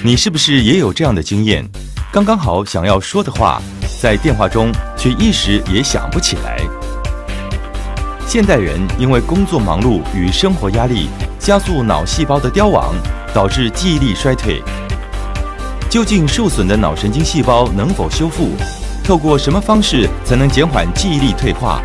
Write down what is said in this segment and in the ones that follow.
你是不是也有这样的经验？刚刚好想要说的话，在电话中却一时也想不起来。现代人因为工作忙碌与生活压力，加速脑细胞的凋亡，导致记忆力衰退。究竟受损的脑神经细胞能否修复？透过什么方式才能减缓记忆力退化？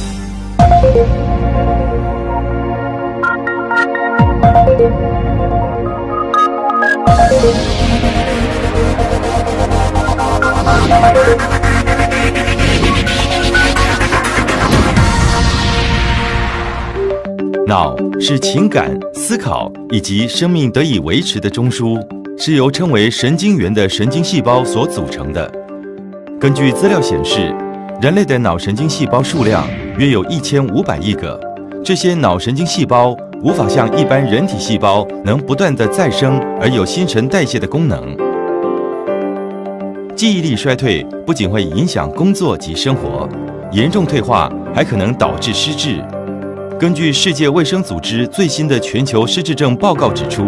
脑是情感、思考以及生命得以维持的中枢，是由称为神经元的神经细胞所组成的。根据资料显示，人类的脑神经细胞数量约有1500亿个。这些脑神经细胞无法像一般人体细胞能不断的再生而有新陈代谢的功能。记忆力衰退不仅会影响工作及生活，严重退化还可能导致失智。根据世界卫生组织最新的全球失智症报告指出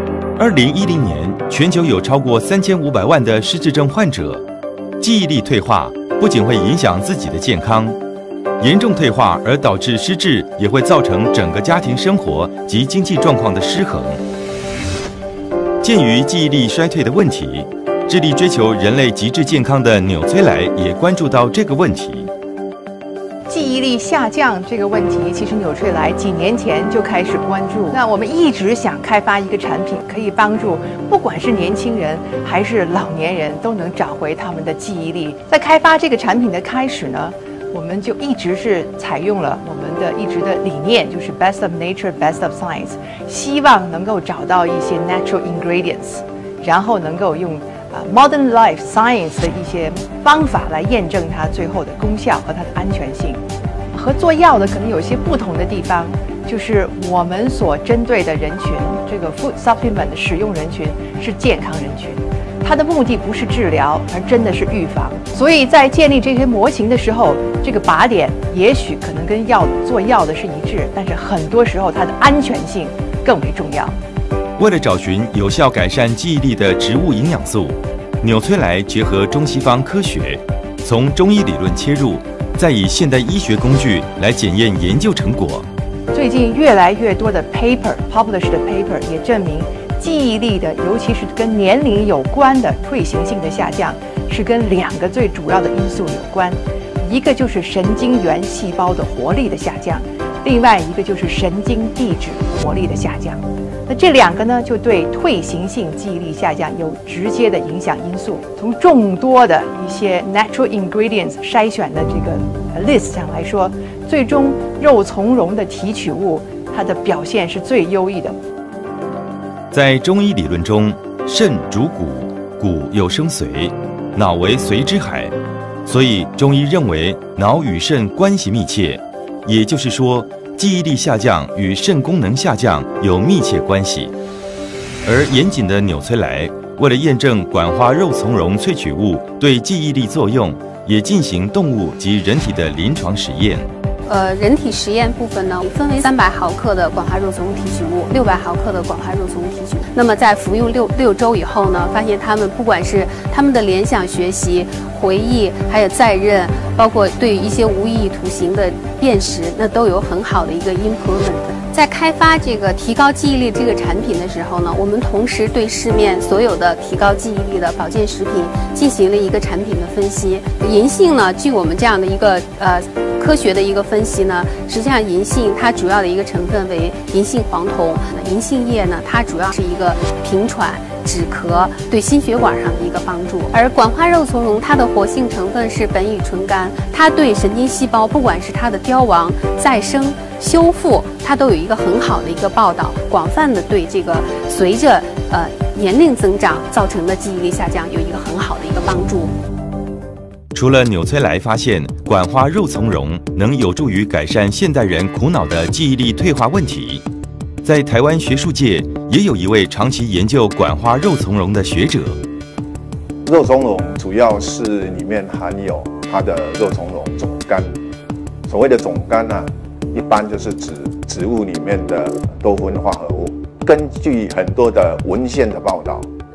，2010年全球有超过3500万的失智症患者。记忆力退化不仅会影响自己的健康，严重退化而导致失智，也会造成整个家庭生活及经济状况的失衡。鉴于记忆力衰退的问题，致力追求人类极致健康的纽崔莱也关注到这个问题。 记忆力下降这个问题，其实纽崔莱几年前就开始关注。那我们一直想开发一个产品，可以帮助不管是年轻人还是老年人都能找回他们的记忆力。在开发这个产品的开始呢，我们就一直是采用了我们的一直的理念，就是 Best of Nature, Best of Science， 希望能够找到一些 natural ingredients， 然后能够用Modern Life Science 的一些方法来验证它最后的功效和它的安全性。和做药的可能有一些不同的地方，就是我们所针对的人群，这个 food supplement 的使用人群是健康人群，它的目的不是治疗，而真的是预防。所以在建立这些模型的时候，这个靶点也许可能跟做药的是一致，但是很多时候它的安全性更为重要。 为了找寻有效改善记忆力的植物营养素，纽崔莱结合中西方科学，从中医理论切入，再以现代医学工具来检验研究成果。 最近越来越多的 published 的 paper 也证明，记忆力的，尤其是跟年龄有关的退行性的下降，是跟2个最主要的因素有关，一个就是神经元细胞的活力的下降，另外一个就是神经递质活力的下降。那这2个呢，就对退行性记忆力下降有直接的影响因素。从众多的一些 natural ingredients 筛选的这个 list 上来说，最终肉苁蓉的提取物它的表现是最优异的。 在中医理论中，肾主骨，骨又生髓，脑为髓之海，所以中医认为脑与肾关系密切，也就是说，记忆力下降与肾功能下降有密切关系。而严谨的纽崔莱为了验证管花肉苁蓉萃取物对记忆力作用，也进行动物及人体的临床实验。 人体实验部分呢，分为300毫克的管花肉苁蓉提取物，600毫克的管花肉苁蓉提取物。那么在服用6周以后呢，发现他们不管是他们的联想学习、回忆，还有再认，包括对一些无意义图形的辨识，那都有很好的一个 improvement。在开发这个提高记忆力这个产品的时候呢，我们同时对市面所有的提高记忆力的保健食品进行了一个产品的分析。银杏呢，据我们这样的一个科学的一个分析呢，实际上银杏它主要的一个成分为银杏黄酮，银杏叶呢，它主要是一个平喘、止咳，对心血管上的一个帮助。而管花肉苁蓉它的活性成分是苯乙醇苷，它对神经细胞不管是它的凋亡、再生、修复，它都有一个很好的一个报道，广泛的对这个随着年龄增长造成的记忆力下降有一个很好的一个帮助。 除了纽崔莱发现管花肉苁蓉能有助于改善现代人苦恼的记忆力退化问题，在台湾学术界也有一位长期研究管花肉苁蓉的学者。 肉苁蓉主要是里面含有它的肉苁蓉总苷，所谓的总苷呢，一般就是指植物里面的多酚化合物。根据很多的文献的报道，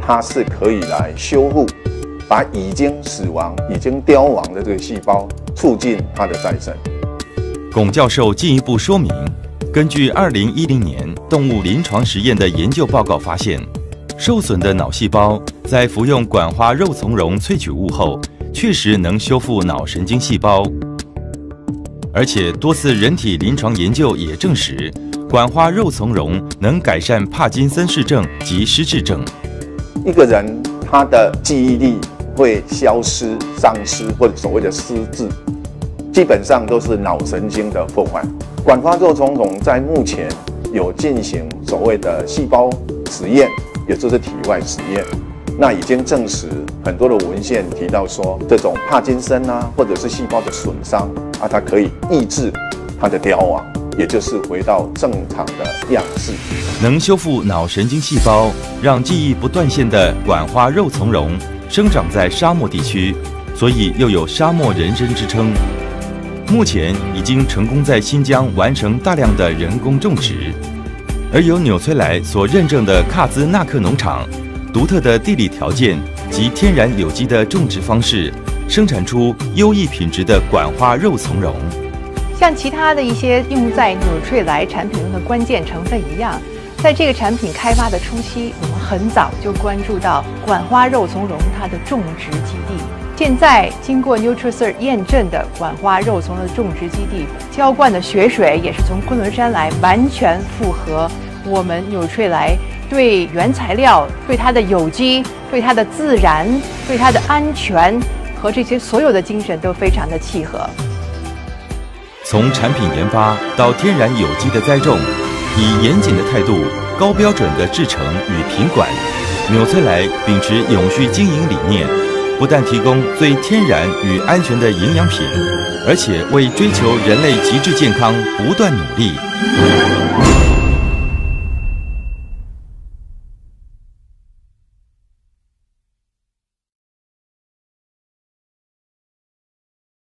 它是可以来修复，把已经死亡、已经凋亡的这个细胞，促进它的再生。 龚教授进一步说明，根据2010年动物临床实验的研究报告发现，受损的脑细胞在服用管花肉苁蓉萃取物后，确实能修复脑神经细胞。而且多次人体临床研究也证实，管花肉苁蓉能改善帕金森氏症及失智症。 一个人他的记忆力会消失、丧失，或者所谓的失智，基本上都是脑神经的破坏。管花肉苁蓉在目前有进行所谓的细胞实验，也就是体外实验。那已经证实很多的文献提到说，这种帕金森啊，或者是细胞的损伤啊，它可以抑制它的凋亡，也就是回到正常的样式。 能修复脑神经细胞，让记忆不断线的管花肉苁蓉生长在沙漠地区，所以又有沙漠人参之称。目前已经成功在新疆完成大量的人工种植，而由纽崔莱所认证的卡兹纳克农场独特的地理条件及天然有机的种植方式，生产出优异品质的管花肉苁蓉。 像其他的一些用在纽崔莱产品中的关键成分一样，在这个产品开发的初期，我们很早就关注到管花肉苁蓉它的种植基地。现在经过 NutriCert 验证的管花肉苁蓉的种植基地，浇灌的雪水也是从昆仑山来，完全符合我们纽崔莱对原材料、对它的有机、对它的自然、对它的安全和这些所有的精神都非常的契合。 从产品研发到天然有机的栽种，以严谨的态度、高标准的制成与品管，纽崔莱秉持永续经营理念，不但提供最天然与安全的营养品，而且为追求人类极致健康不断努力。